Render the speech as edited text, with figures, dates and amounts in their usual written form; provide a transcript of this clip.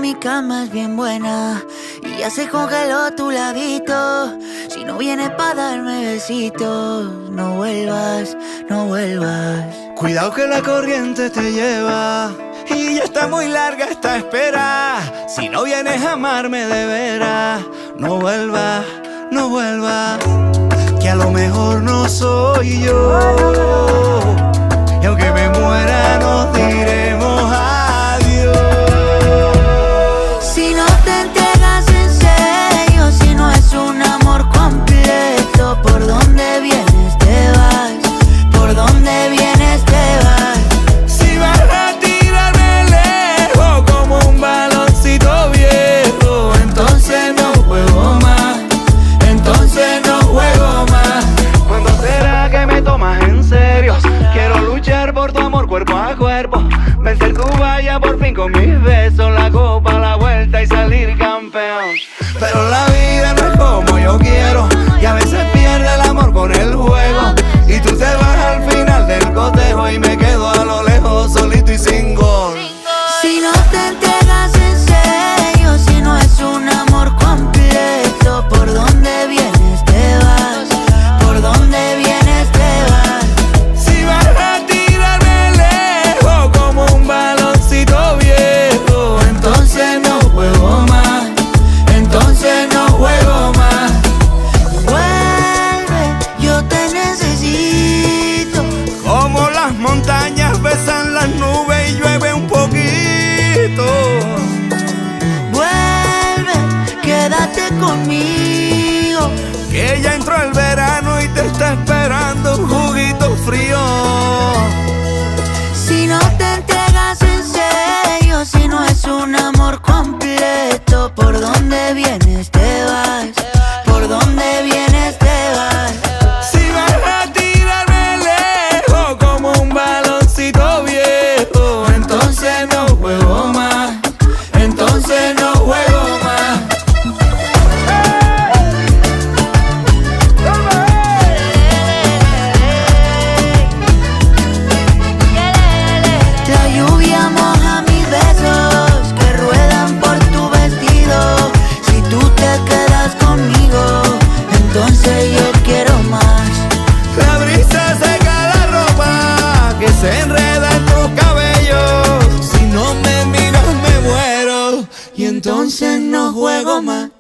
mi cama es bien buena y ya se congeló tu ladito. Si no vienes pa' darme besitos, no vuelvas, no vuelvas. Cuidado que la corriente te lleva y ya está muy larga esta espera. Si no vienes a amarme de veras, no vuelvas, no vuelvas. Que a lo mejor no soy yo, y aunque me muera nos diremos adiós. Si no te entregas en serio, si no es un amor completo, ¿por dónde vienes te vas? ¿Por dónde vienes te vas? Si vas a tirarme lejos como un baloncito viejo, entonces no juego más, entonces no juego más. ¿Cuándo será que me tomas en serio? Quiero luchar por tu amor cuerpo a cuerpo, vencer tu valla por fin con mis besos, la copa, la vuelta y salir campeón. Pero la vida no es como yo quiero y a veces pierde el amor con el juego, y tú te vas al final del cotejo y me quedo a lo lejos solito y sin gol. Si no te entregas en serio, si no es un amor completo, ¿por dónde vienes te vas? ¿Por dónde vienes te vas? Si vas a tirarme lejos como un baloncito viejo, entonces no juego más, entonces no juego más. Vuelve, yo te necesito. Como las montañas besan las nubes y llueve un poquito. Vuelve, quédate conmigo. Que ya entró el verano y te está esperando un juguito frío. Si no te entregas en serio, si no es un amor completo, ¿por dónde vienes te vas? ¿Por dónde vienes te vas? Si vas a tirarme lejos como un baloncito viejo, entonces no juego más, entonces no juego más. La lluvia moja mis besos que ruedan por tu vestido. Si tú te quedas conmigo, entonces yo quiero más. La brisa seca la ropa que se enreda en tus cabellos. Si no me miras me muero y entonces no juego más.